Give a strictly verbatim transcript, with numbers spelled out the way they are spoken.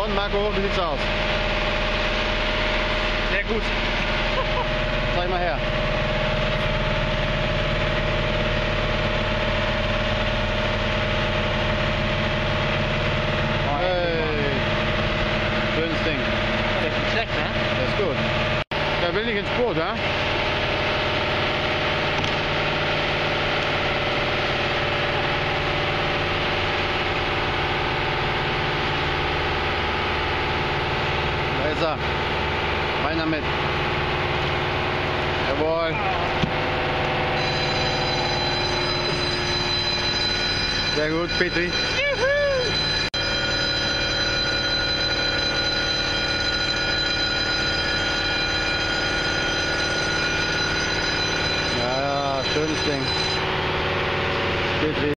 Und Marco, wie sieht's aus? Sehr gut. Zeig mal her. Hey. Schönes Ding. Das ist nicht schlecht, ne? Das ist gut. Der will nicht ins Boot, ja? Da ist er. Rein damit. Jawohl. Sehr gut, Petri. Ja, ja, schönes Ding. Petri.